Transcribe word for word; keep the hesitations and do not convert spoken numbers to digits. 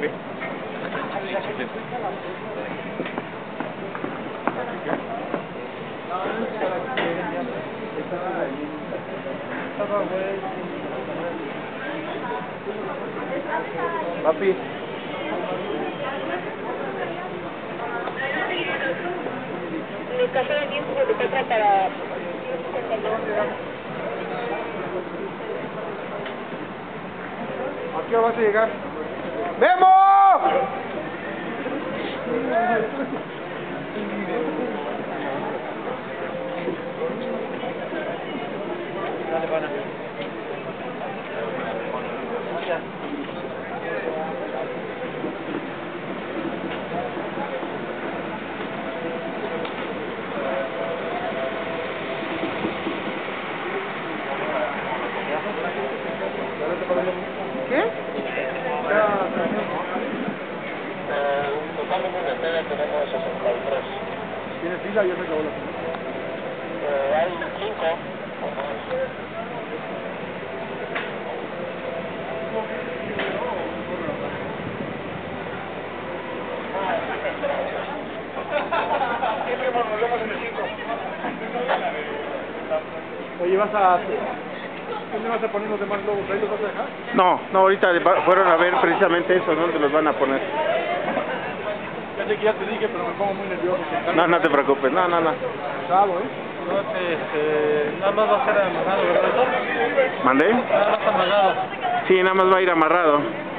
qué? Papi. Mi casa de tiempo que te trata para... ¿A qué hora vas a llegar? ¡Memo! Dale, pana. ¿Qué? Totalmente de tele tenemos sesenta y tres. ¿Tienes fila? Ya se acabó la fila. Eh, hay cinco. Siempre nos vemos en el cinco. Oye, vas a... ¿Dónde vas a poner los demás globos? ¿Ahí los vas a dejar? No, no, ahorita fueron a ver precisamente eso, ¿dónde los van a poner? Ya sé que ya te dije, pero me pongo muy nervioso. No, no te preocupes, no, no, no. Cansado, ¿eh? No, este, nada más va a ser amarrado, ¿verdad? ¿Mandé? Nada más amarrado. Sí, nada más va a ir amarrado.